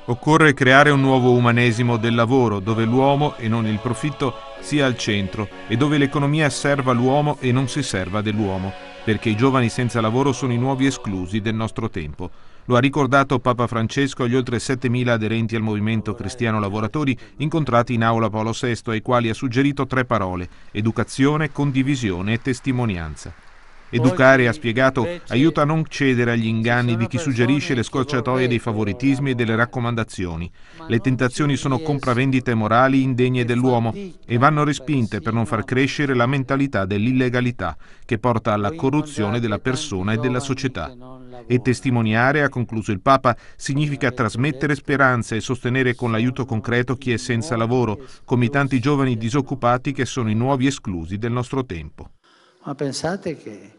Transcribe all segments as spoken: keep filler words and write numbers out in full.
Occorre creare un nuovo umanesimo del lavoro, dove l'uomo e non il profitto sia al centro e dove l'economia serva l'uomo e non si serva dell'uomo, perché i giovani senza lavoro sono i nuovi esclusi del nostro tempo. Lo ha ricordato Papa Francesco agli oltre settemila aderenti al movimento cristiano lavoratori incontrati in aula Paolo sesto, ai quali ha suggerito tre parole: educazione, condivisione e testimonianza. Educare, ha spiegato, aiuta a non cedere agli inganni di chi suggerisce le scorciatoie dei favoritismi e delle raccomandazioni. Le tentazioni sono compravendite morali indegne dell'uomo e vanno respinte per non far crescere la mentalità dell'illegalità che porta alla corruzione della persona e della società. E testimoniare, ha concluso il Papa, significa trasmettere speranza e sostenere con l'aiuto concreto chi è senza lavoro, come i tanti giovani disoccupati che sono i nuovi esclusi del nostro tempo. Ma pensate che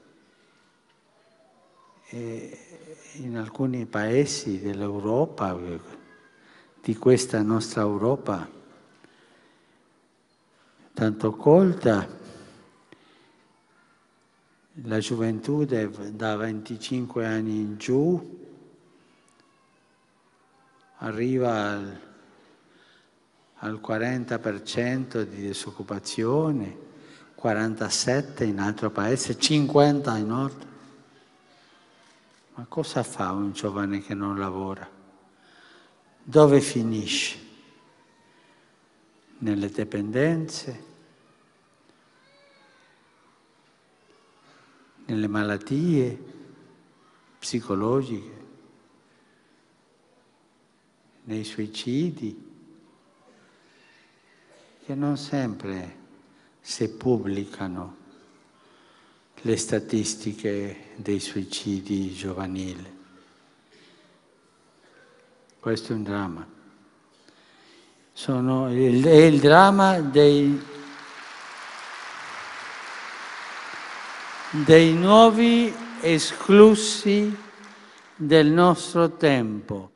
in alcuni paesi dell'Europa, di questa nostra Europa tanto colta, la gioventù da venticinque anni in giù arriva al, al quaranta per cento di disoccupazione, quarantasette per cento in altro paese, cinquanta per cento in nord. Ma cosa fa un giovane che non lavora? Dove finisce? Nelle dipendenze? Nelle malattie psicologiche? Nei suicidi? Che non sempre si pubblicano le statistiche dei suicidi giovanili. Questo è un dramma. Sono il, è il dramma dei, dei nuovi esclusi del nostro tempo.